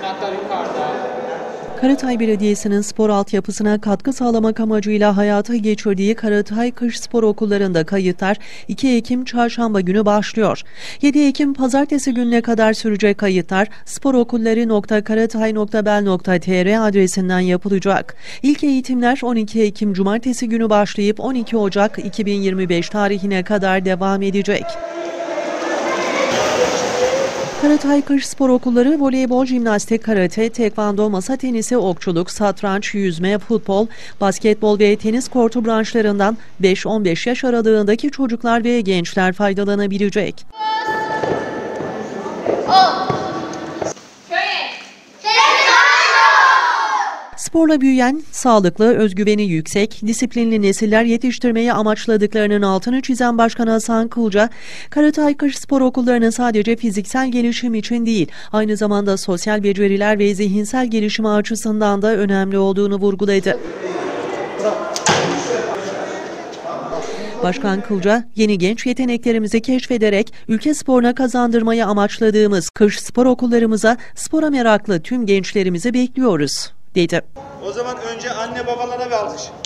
Teslimatlar yukarıda. Karatay Belediyesi'nin spor altyapısına katkı sağlamak amacıyla hayata geçirdiği Karatay Kış Spor Okulları'nda kayıtlar 2 Ekim Çarşamba günü başlıyor. 7 Ekim Pazartesi gününe kadar sürecek kayıtlar sporokulları.karatay.bel.tr adresinden yapılacak. İlk eğitimler 12 Ekim Cumartesi günü başlayıp 12 Ocak 2025 tarihine kadar devam edecek. Karatay Kış Spor Okulları voleybol, jimnastik, karate, tekvando, masa tenisi, okçuluk, satranç, yüzme, futbol, basketbol ve tenis kortu branşlarından 5-15 yaş aralığındaki çocuklar ve gençler faydalanabilecek. Sporla büyüyen, sağlıklı, özgüveni yüksek, disiplinli nesiller yetiştirmeyi amaçladıklarının altını çizen Başkan Hasan Kılca, Karatay Kış Spor Okulları'nın sadece fiziksel gelişim için değil, aynı zamanda sosyal beceriler ve zihinsel gelişimi açısından da önemli olduğunu vurguladı. Başkan Kılca, yeni genç yeteneklerimizi keşfederek ülke sporuna kazandırmayı amaçladığımız kış spor okullarımıza spora meraklı tüm gençlerimizi bekliyoruz, dedi. O zaman önce anne babalara bir alkış.